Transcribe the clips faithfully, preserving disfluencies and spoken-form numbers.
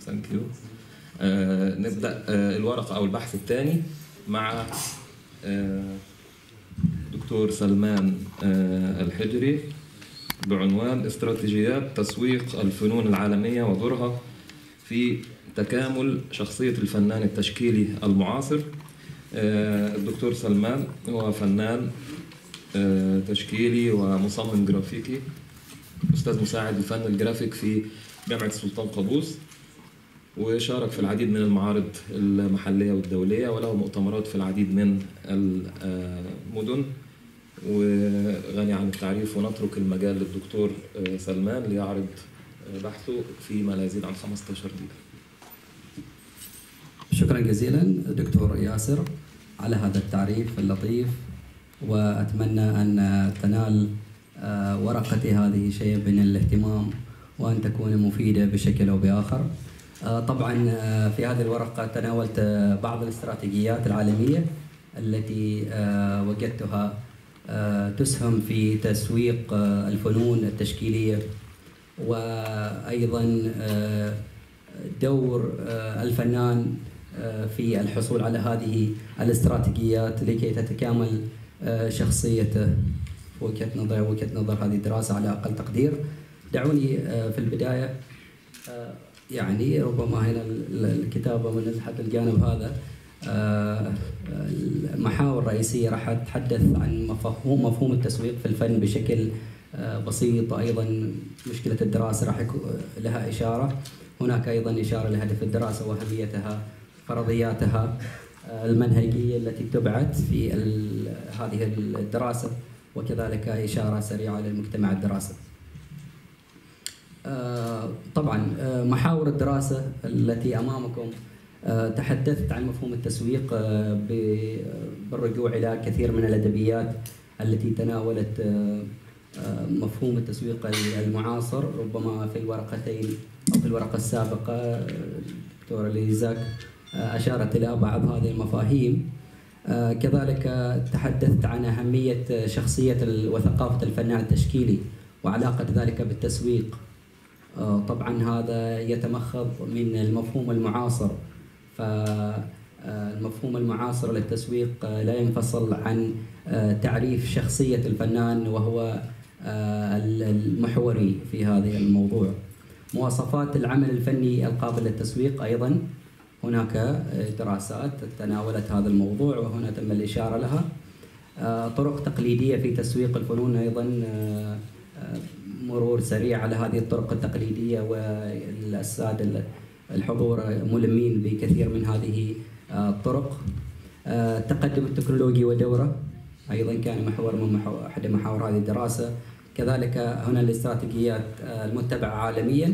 ثانك يو. آه نبدأ آه الورقة أو البحث الثاني مع آه دكتور سلمان آه الحجري بعنوان استراتيجيات تسويق الفنون العالمية ودورها في تكامل شخصية الفنان التشكيلي المعاصر. آه الدكتور سلمان هو فنان آه تشكيلي ومصمم جرافيكي، أستاذ مساعد الفن الجرافيك في جامعة السلطان قابوس، وشارك في العديد من المعارض المحلية والدولية، وله مؤتمرات في العديد من المدن، وغني عن التعريف. ونترك المجال للدكتور سلمان ليعرض بحثه فيما لا يزيد عن خمسة عشر دقيقة. شكرا جزيلا دكتور ياسر على هذا التعريف اللطيف، وأتمنى أن تنال ورقتي هذه شيء من الاهتمام وأن تكون مفيدة بشكل أو بآخر. طبعا في هذه الورقة تناولت بعض الاستراتيجيات العالمية التي وجدتها تسهم في تسويق الفنون التشكيلية، وأيضا دور الفنان في الحصول على هذه الاستراتيجيات لكي تتكامل شخصيته. وجهة نظر وجهة نظر هذه الدراسة على أقل تقدير. دعوني في البداية يعني ربما هنا الكتابة من حد الجانب هذا محاور رئيسية راح أتحدث عن مفهوم مفهوم التسويق في الفن بشكل بسيط. أيضا مشكلة الدراسة راح يكون لها إشارة. هناك أيضا إشارة لهدف الدراسة وأهميتها، فرضياتها المنهجية التي تبعث في هذه الدراسة، وكذلك إشارة سريعة للمجتمع الدراسي. طبعا محاور الدراسة التي أمامكم تحدثت عن مفهوم التسويق بالرجوع إلى كثير من الأدبيات التي تناولت مفهوم التسويق المعاصر. ربما في الورقتين أو في الورقة السابقة دكتورة ليزاك أشارت إلى بعض هذه المفاهيم. كذلك تحدثت عن أهمية شخصية وثقافة الفنان التشكيلي وعلاقة ذلك بالتسويق. طبعا هذا يتمخض من المفهوم المعاصر، فالمفهوم المعاصر للتسويق لا ينفصل عن تعريف شخصية الفنان، وهو المحوري في هذا الموضوع. مواصفات العمل الفني القابل للتسويق، أيضا هناك دراسات تناولت هذا الموضوع وهنا تم الإشارة لها. طرق تقليدية في تسويق الفنون، أيضا مرور سريع على هذه الطرق التقليدية، والسادة الحضور ملمين بكثير من هذه الطرق. التقدم التكنولوجي ودوره أيضا كان محور من محور أحد محاور هذه الدراسة. كذلك هنا الاستراتيجيات المتبعة عالميا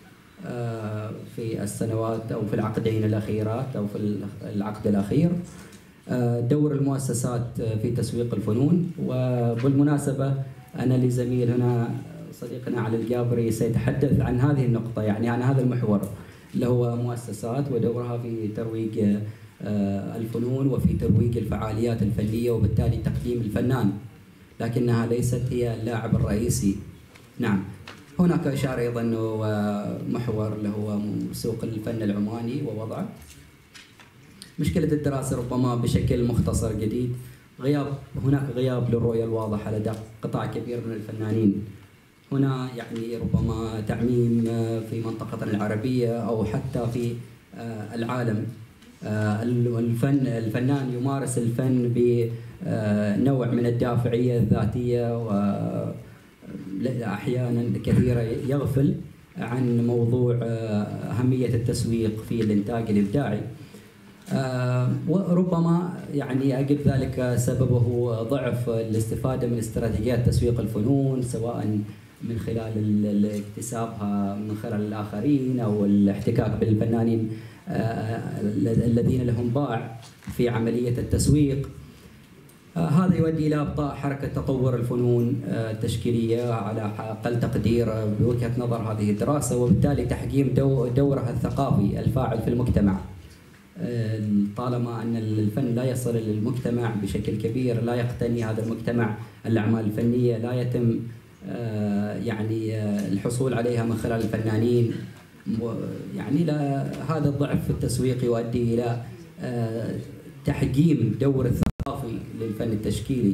في السنوات أو في العقدين الأخيرات أو في العقد الأخير. دور المؤسسات في تسويق الفنون، وبالمناسبة أنا لزميل هنا صديقنا علي الجابري سيتحدث عن هذه النقطة، يعني عن هذا المحور اللي هو مؤسسات ودورها في ترويج الفنون وفي ترويج الفعاليات الفنية وبالتالي تقديم الفنان، لكنها ليست هي اللاعب الرئيسي. نعم، هناك إشارة أيضا أنه محور اللي هو سوق الفن العماني ووضعه. مشكلة الدراسة ربما بشكل مختصر جديد، غياب هناك غياب للرؤية الواضحة لدى قطاع كبير من الفنانين. هنا يعني ربما تعميم في منطقتنا العربية أو حتى في العالم. الفن الفنان يمارس الفن بنوع من الدافعية الذاتية، وأحيانا كثيرة يغفل عن موضوع أهمية التسويق في الإنتاج الإبداعي. وربما يعني أجد ذلك سببه ضعف الاستفادة من استراتيجيات تسويق الفنون، سواء من خلال اكتسابها من خلال الآخرين أو الاحتكاك بالفنانين الذين لهم باع في عملية التسويق. هذا يؤدي إلى إبطاء حركة تطور الفنون التشكيلية على أقل تقدير بوجهة نظر هذه الدراسة، وبالتالي تحجيم دورها الثقافي الفاعل في المجتمع. طالما أن الفن لا يصل للمجتمع بشكل كبير، لا يقتني هذا المجتمع الأعمال الفنية، لا يتم يعني الحصول عليها من خلال الفنانين يعني هذا الضعف في التسويق يؤدي إلى تحجيم دور الثقافي للفن التشكيلي.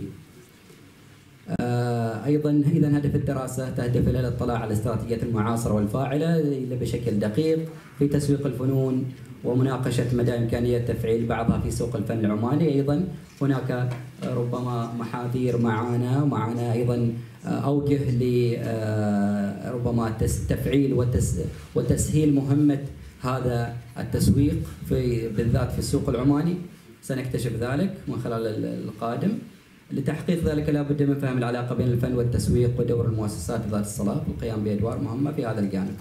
أيضا إذا هدف الدراسة تهدف إلى الاطلاع على الاستراتيجيات المعاصرة والفاعلة بشكل دقيق في تسويق الفنون ومناقشة مدى إمكانية تفعيل بعضها في سوق الفن العماني. أيضا هناك ربما محاذير معانا معانا أيضا أوجه لربما تفعيل وتسهيل مهمة هذا التسويق في بالذات في السوق العماني. سنكتشف ذلك من خلال القادم. لتحقيق ذلك لا بد من فهم العلاقة بين الفن والتسويق ودور المؤسسات ذات الصلة والقيام بأدوار مهمة في هذا الجانب.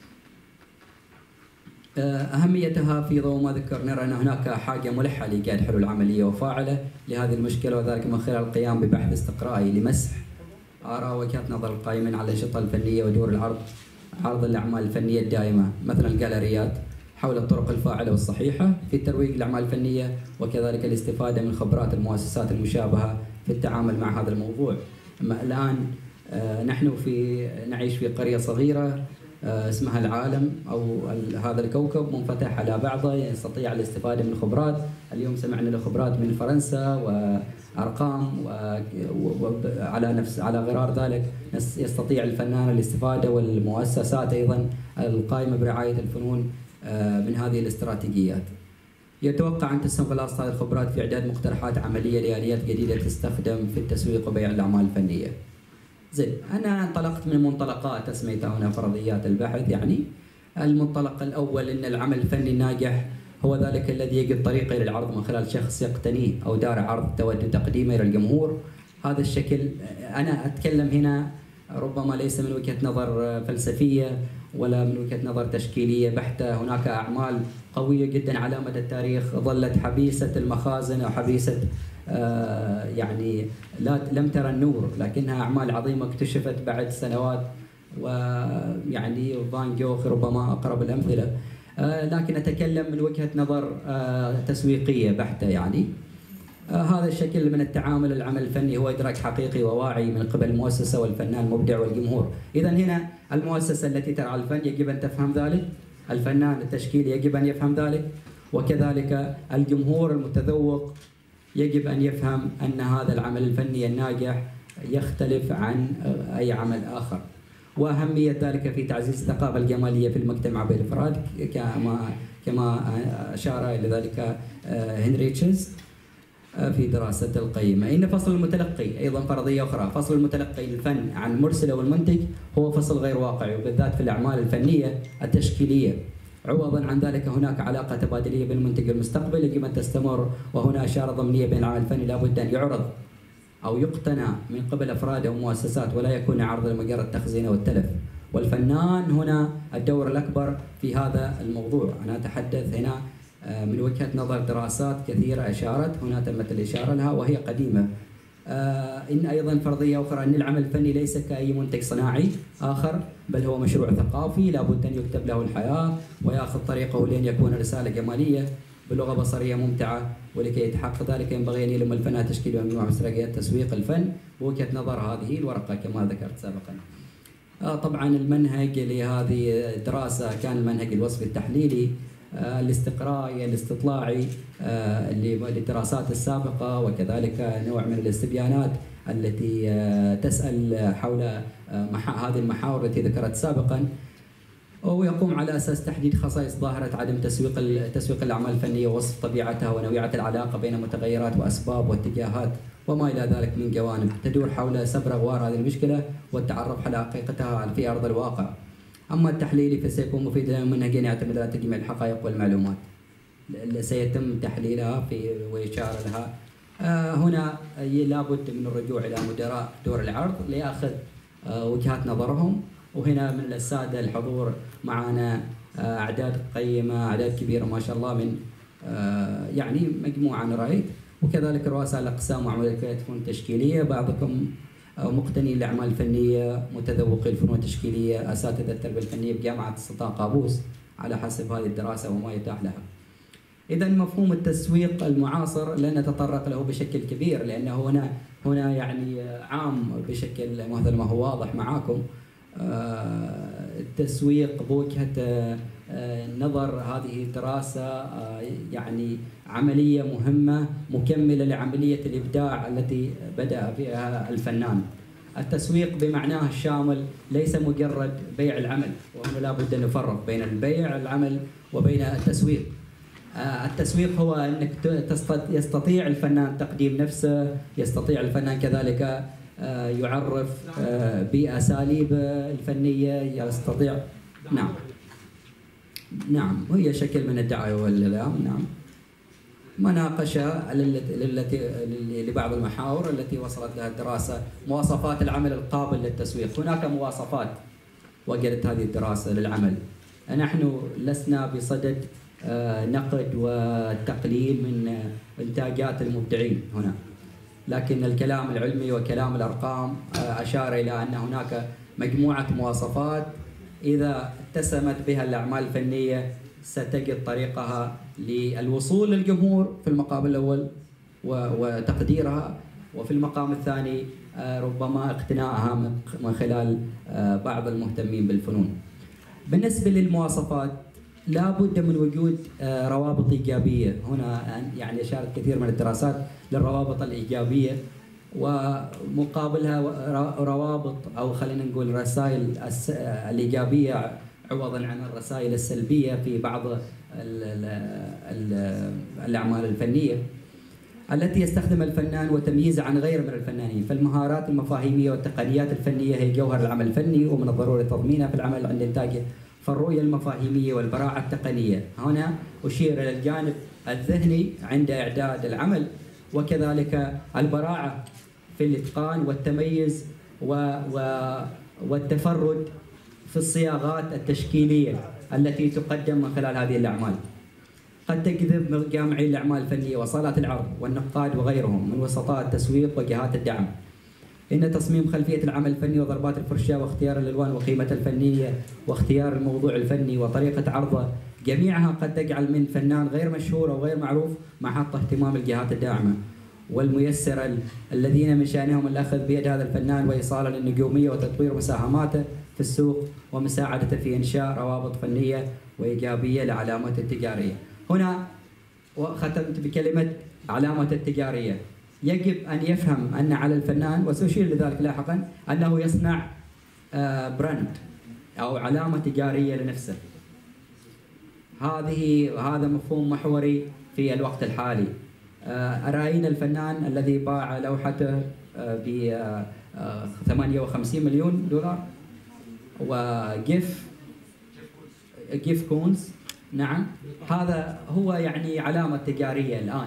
أهميتها في ضوء ما ذكر نرى أن هناك حاجة ملحة لإيجاد حلول عملية وفاعلة لهذه المشكلة، وذلك من خلال القيام ببحث استقرائي لمسح آراء وجهات نظر القائمين على الأنشطة الفنية ودور العرض عرض الأعمال الفنية الدائمة مثل الجاليريات حول الطرق الفاعلة والصحيحة في الترويج للأعمال الفنية، وكذلك الاستفادة من خبرات المؤسسات المشابهة في التعامل مع هذا الموضوع. أما الآن نحن في نعيش في قرية صغيرة اسمها العالم أو هذا الكوكب منفتح على بعضه، يستطيع الاستفادة من خبرات. اليوم سمعنا لخبرات من فرنسا وأرقام وعلى نفس على غرار ذلك يستطيع الفنان الاستفادة والمؤسسات أيضا القائمة برعاية الفنون من هذه الاستراتيجيات. يتوقع أن تستنفذ هذه الخبرات في إعداد مقترحات عملية لآليات جديدة تستخدم في التسويق وبيع الأعمال الفنية. زين، أنا انطلقت من منطلقات أسميتها هنا فرضيات البحث. يعني المنطلق الأول أن العمل الفني الناجح هو ذلك الذي يجد طريقه إلى العرض من خلال شخص يقتنيه أو دار عرض تود تقديمه إلى الجمهور. هذا الشكل أنا أتكلم هنا ربما ليس من وجهة نظر فلسفية ولا من وجهة نظر تشكيلية بحتة. هناك أعمال قوية جدا على مدى التاريخ ظلت حبيسة المخازن أو حبيسة آه يعني لا لم ترى النور، لكنها أعمال عظيمة اكتشفت بعد سنوات، ويعني فان جوخ ربما أقرب الأمثلة. آه لكن أتكلم من وجهة نظر آه تسويقية بحتة. يعني آه هذا الشكل من التعامل العمل الفني هو إدراك حقيقي وواعي من قبل المؤسسة والفنان المبدع والجمهور. إذا هنا المؤسسة التي ترعى الفن يجب أن تفهم ذلك، الفنان التشكيلي يجب أن يفهم ذلك، وكذلك الجمهور المتذوق يجب أن يفهم أن هذا العمل الفني الناجح يختلف عن أي عمل آخر. وأهمية ذلك في تعزيز الثقافة الجمالية في المجتمع بالإفراد كما كما أشار إلى ذلك هنريتشز في دراسة القيمة. إن فصل المتلقي أيضا فرضية أخرى. فصل المتلقي للفن عن المرسل والمنتج هو فصل غير واقعي، وبالذات في الأعمال الفنية التشكيلية. عوضا عن ذلك هناك علاقة تبادلية بين المنتج والمستقبل يجب أن تستمر، وهنا إشارة ضمنية بين العمل الفني لابد أن يعرض أو يقتنى من قبل أفراد أو مؤسسات ولا يكون عرض لمجرد تخزين والتلف. والفنان هنا الدور الأكبر في هذا الموضوع. أنا أتحدث هنا من وجهة نظر دراسات كثيرة أشارت، هنا تمت الإشارة لها وهي قديمة. إن أيضا فرضية أخرى أن العمل الفني ليس كأي منتج صناعي آخر، بل هو مشروع ثقافي لابد أن يكتب له الحياة ويأخذ طريقه لأن يكون رسالة جمالية بلغة بصرية ممتعة. ولكي يتحقق ذلك ينبغي أن يلم الفنان تشكيل ومجموعة من استراتيجيات تسويق الفن بوجهة نظر هذه الورقة كما ذكرت سابقا. طبعا المنهج لهذه الدراسة كان المنهج الوصفي التحليلي الاستقرائي الاستطلاعي للدراسات السابقة، وكذلك نوع من الاستبيانات التي تسأل حول هذه المحاور التي ذكرت سابقا، ويقوم على أساس تحديد خصائص ظاهرة عدم تسويق تسويق الأعمال الفنية ووصف طبيعتها ونوعية العلاقة بين متغيرات وأسباب واتجاهات وما إلى ذلك من جوانب تدور حول سبر أغوار هذه المشكلة والتعرف على حقيقتها في أرض الواقع. أما التحليلي فسيكون مفيدا منهجيا يعتمد على تجميع الحقائق والمعلومات سيتم تحليلها في وإشارة لها. آه هنا لابد من الرجوع إلى مدراء دور العرض ليأخذ آه وجهات نظرهم. وهنا من السادة الحضور معنا آه أعداد قيمة، أعداد كبيرة ما شاء الله من آه يعني مجموعة أنا رأيت، وكذلك رؤساء الأقسام وعمليات فنون التشكيلية، بعضكم مقتني الأعمال الفنية، متذوقي الفنون التشكيلية، أساتذة التربية الفنية بجامعة السلطان قابوس على حسب هذه الدراسة وما يتاح لها. إذا مفهوم التسويق المعاصر لن نتطرق له بشكل كبير لأنه هنا هنا يعني عام بشكل مثل ما هو واضح معاكم. التسويق بوجهة نظر هذه الدراسة يعني عملية مهمة مكملة لعملية الإبداع التي بدأ فيها الفنان. التسويق بمعناه الشامل ليس مجرد بيع العمل، وهنا لا بد أن نفرق بين البيع العمل وبين التسويق. التسويق هو أنك يستطيع الفنان تقديم نفسه، يستطيع الفنان كذلك يعرف بأساليب الفنية، يستطيع نعم نعم وهي شكل من الدعاية والإعلام. نعم مناقشة التي لبعض المحاور التي وصلت لها الدراسة، مواصفات العمل القابل للتسويق. هناك مواصفات وجدت هذه الدراسة للعمل. نحن لسنا بصدد نقد وتقليل من إنتاجات المبدعين هنا، لكن الكلام العلمي وكلام الأرقام أشار إلى أن هناك مجموعة مواصفات إذا اتسمت بها الأعمال الفنية ستجد طريقها للوصول للجمهور في المقام الأول وتقديرها، وفي المقام الثاني ربما اقتناعها من خلال بعض المهتمين بالفنون. بالنسبة للمواصفات لا بد من وجود روابط إيجابية. هنا يعني أشارت كثير من الدراسات للروابط الإيجابية، ومقابلها روابط أو خلينا نقول رسائل الإيجابية عوضا عن الرسائل السلبية في بعض الأعمال الفنية التي يستخدم الفنان وتمييزه عن غيره من الفنانين. فالمهارات المفاهيمية والتقنيات الفنية هي جوهر العمل الفني، ومن الضروري تضمينها في العمل عند إنتاجه. فالرؤية المفاهيمية والبراعة التقنية، هنا أشير إلى الجانب الذهني عند إعداد العمل، وكذلك البراعة في الإتقان والتميز والتفرد في الصياغات التشكيلية التي تقدم من خلال هذه الأعمال. قد تجذب جامعي الأعمال الفنية وصالات العرض والنقاد وغيرهم من وسطاء التسويق وجهات الدعم. إن تصميم خلفية العمل الفني وضربات الفرشاة واختيار الألوان وقيمة الفنية واختيار الموضوع الفني وطريقة عرضه جميعها قد تجعل من فنان غير مشهور أو غير معروف محط اهتمام الجهات الداعمة والميسرة الذين من شأنهم الأخذ بيد هذا الفنان وإيصاله للنجومية وتطوير مساهماته في السوق ومساعدته في إنشاء روابط فنية وإيجابية لعلامته التجارية. هنا وختمت بكلمة علامة التجارية. يجب أن يفهم أن على الفنان، وسأشير لذلك لاحقا، أنه يصنع براند أو علامة تجارية لنفسه. هذه هذا مفهوم محوري في الوقت الحالي. أراينا الفنان الذي باع لوحته ب ثمانية وخمسين مليون دولار وجيف جيف كونز، نعم هذا هو يعني علامة تجارية الآن.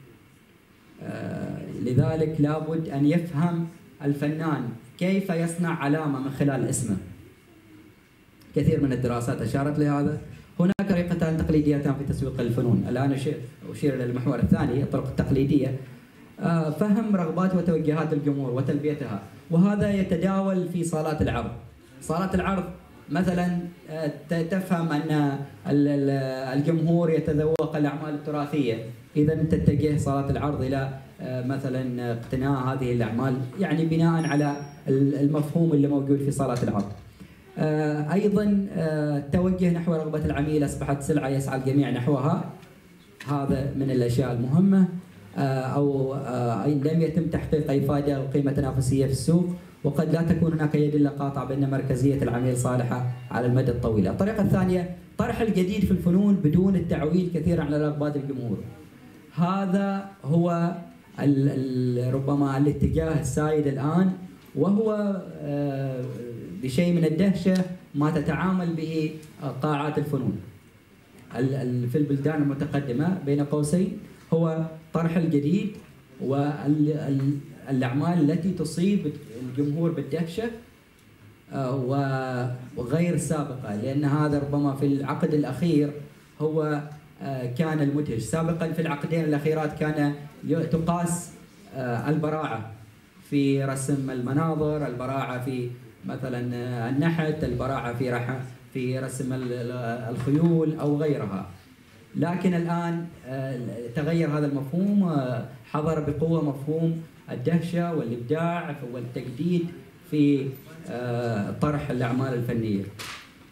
لذلك لابد أن يفهم الفنان كيف يصنع علامة من خلال اسمه. كثير من الدراسات أشارت لهذا. هناك طريقتان تقليديتان في تسويق الفنون. الآن أشير إلى المحور الثاني، الطرق التقليدية، فهم رغبات وتوجهات الجمهور وتلبيتها، وهذا يتداول في صالات العرض. صالات العرض مثلا تفهم أن الجمهور يتذوق الأعمال التراثية، إذا تتجه صالات العرض إلى مثلا اقتناء هذه الأعمال، يعني بناء على المفهوم اللي موجود في صالات العرض. أيضا التوجه نحو رغبة العميل أصبحت سلعة يسعى الجميع نحوها، هذا من الأشياء المهمة. أو لم يتم تحقيق أي فائدة أو قيمة تنافسية في السوق، وقد لا تكون هناك يد إلا قاطعة بأن مركزية العميل صالحة على المدى الطويل. الطريقة الثانية طرح الجديد في الفنون بدون التعويل كثيرا على رغبات الجمهور. هذا هو ربما الاتجاه السائد الآن، وهو بشيء من الدهشة ما تتعامل به قاعات الفنون في البلدان المتقدمة بين قوسين، هو طرح الجديد والأعمال التي تصيب الجمهور بالدهشة وغير سابقة، لأن هذا ربما في العقد الأخير هو كان المدهش. سابقا في العقدين الأخيرات كان تقاس البراعة في رسم المناظر، البراعة في مثلا النحت، البراعة في رح في رسم الخيول أو غيرها. لكن الآن تغير هذا المفهوم، حضر بقوة مفهوم الدهشة والإبداع والتجديد في طرح الأعمال الفنية.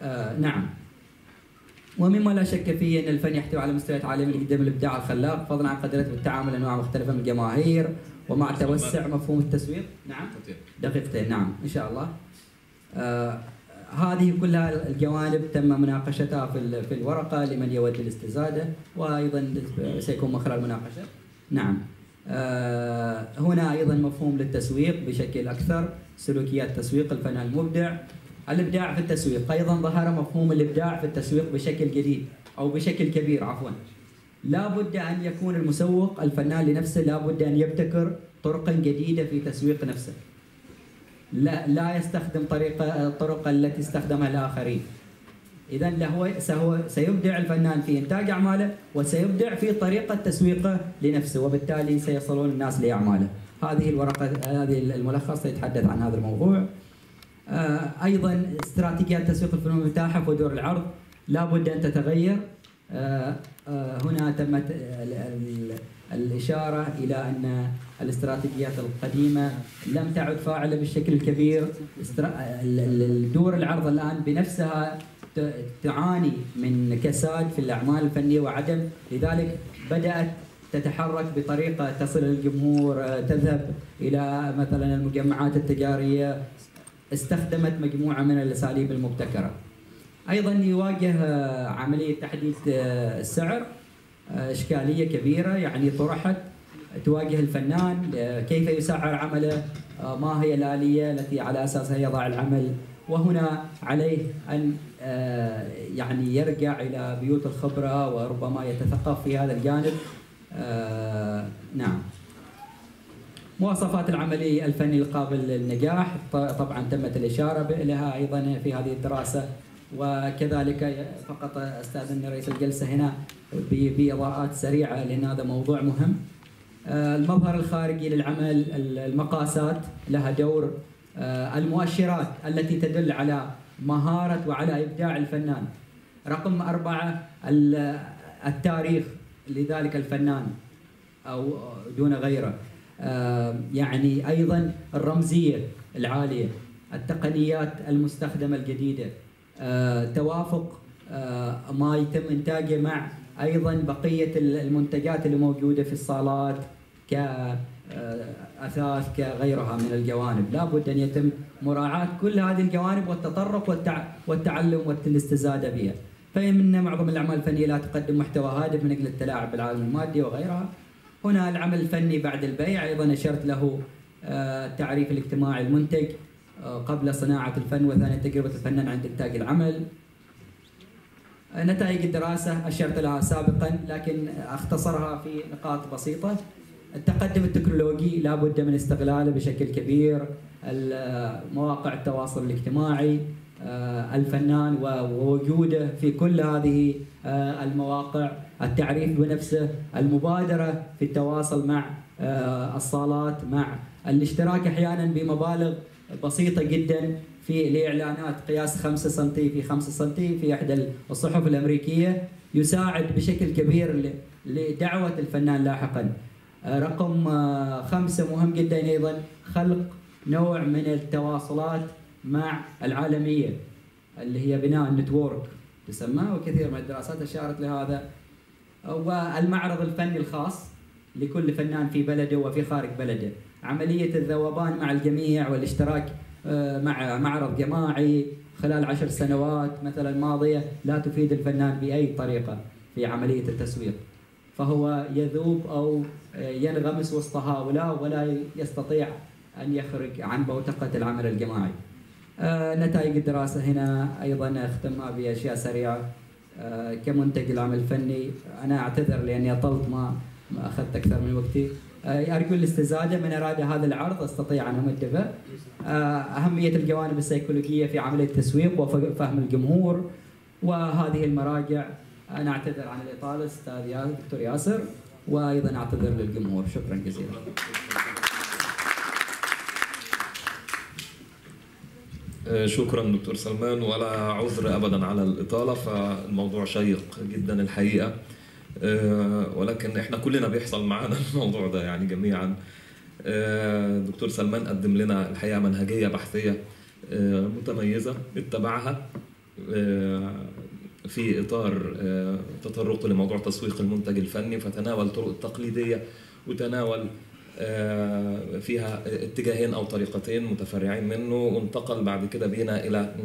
آه نعم. ومما لا شك فيه ان الفن يحتوي على مستويات عاليه من قدم الابداع الخلاق، فضلا عن قدرته بالتعامل مع انواع مختلفه من الجماهير ومع توسع مفهوم التسويق. نعم دقيقتين. نعم ان شاء الله. آه هذه كلها الجوانب تم مناقشتها في في الورقه لمن يود الاستزاده، وايضا سيكون من خلال المناقشه. نعم. آه هنا ايضا مفهوم للتسويق بشكل اكثر، سلوكيات تسويق الفنان المبدع. الابداع في التسويق، ايضا ظهر مفهوم الابداع في التسويق بشكل جديد او بشكل كبير عفوا. لا بد ان يكون المسوق الفنان لنفسه لا بد ان يبتكر طرقا جديده في تسويق نفسه. لا لا يستخدم طريقه الطرق التي استخدمها الاخرين. اذا له سيبدع الفنان في انتاج اعماله وسيبدع في طريقه تسويقه لنفسه، وبالتالي سيصلون الناس لاعماله. هذه الورقه هذه الملخص يتحدث عن هذا الموضوع. ايضا استراتيجيات تسويق الفنون المتاحف ودور العرض لا بد ان تتغير. هنا تمت الاشاره الى ان الاستراتيجيات القديمه لم تعد فاعله بالشكل الكبير. دور العرض الان بنفسها تعاني من كساد في الاعمال الفنيه وعدم، لذلك بدات تتحرك بطريقه تصل للجمهور، تذهب الى مثلا المجمعات التجاريه، استخدمت مجموعه من الاساليب المبتكره. ايضا يواجه عمليه تحديد السعر اشكاليه كبيره، يعني طرحت تواجه الفنان كيف يسعر عمله، ما هي الاليه التي على اساسها يضع العمل، وهنا عليه ان يعني يرجع الى بيوت الخبره وربما يتثقف في هذا الجانب. نعم. مواصفات العمل الفني القابل للنجاح طبعا تمت الاشاره لها ايضا في هذه الدراسه، وكذلك فقط استاذن رئيس الجلسه هنا باضاءات سريعه لان هذا موضوع مهم. المظهر الخارجي للعمل، المقاسات لها دور، المؤشرات التي تدل على مهاره وعلى ابداع الفنان. رقم أربعة التاريخ لذلك الفنان او دون غيره. يعني ايضا الرمزيه العاليه، التقنيات المستخدمه الجديده، توافق ما يتم انتاجه مع ايضا بقيه المنتجات اللي موجوده في الصالات كاثاث كغيرها من الجوانب. لا بد ان يتم مراعاه كل هذه الجوانب والتطرق والتعلم والاستزاده بها. فإن معظم الاعمال الفنيه لا تقدم محتوى هادف من اجل التلاعب بالعالم المادي وغيرها. هنا العمل الفني بعد البيع، ايضا اشرت له التعريف الاجتماعي المنتج قبل صناعه الفن، وثانيا تجربه الفنان عند انتاج العمل. نتائج الدراسه اشرت لها سابقا لكن اختصرها في نقاط بسيطه. التقدم التكنولوجي لا بد من استغلاله بشكل كبير، مواقع التواصل الاجتماعي، الفنان ووجوده في كل هذه المواقع، التعريف بنفسه، المبادرة في التواصل مع الصالات، مع الاشتراك أحيانا بمبالغ بسيطة جدا في الإعلانات قياس خمسة سنتي في خمسة سنتي في إحدى الصحف الأمريكية، يساعد بشكل كبير لدعوة الفنان لاحقا. رقم خمسة مهم جدا أيضا، خلق نوع من التواصلات مع العالمية اللي هي بناء النتورك تسمى، وكثير من الدراسات أشارت لهذا. والمعرض الفني الخاص لكل فنان في بلده وفي خارج بلده، عملية الذوبان مع الجميع والاشتراك مع معرض جماعي خلال عشر سنوات مثلا ماضية لا تفيد الفنان بأي طريقة في عملية التسويق، فهو يذوب أو ينغمس وسط هؤلاء ولا يستطيع أن يخرج عن بوتقة العمل الجماعي. آه نتائج الدراسة هنا أيضا أختمها بأشياء سريعة. آه كمنتج العمل الفني، أنا أعتذر لأني أطلت ما أخذت أكثر من وقتي. آه أرجو الاستزادة، من أراد هذا العرض أستطيع أن أمد به. آه أهمية الجوانب السيكولوجية في عملية التسويق وفهم الجمهور، وهذه المراجع. أنا أعتذر عن الإطالة أستاذ دكتور ياسر، وأيضا أعتذر للجمهور. شكرا جزيلا. شكرا دكتور سلمان، ولا عذر ابدا على الاطاله، فالموضوع شيق جدا الحقيقه، ولكن احنا كلنا بيحصل معنا الموضوع ده يعني جميعا. دكتور سلمان قدم لنا الحقيقه منهجيه بحثيه متميزه اتبعها في إطار تطرق لموضوع تسويق المنتج الفني، فتناول طرق التقليدية وتناول فيها اتجاهين أو طريقتين متفرعين منه، وانتقل بعد كده بينا إلى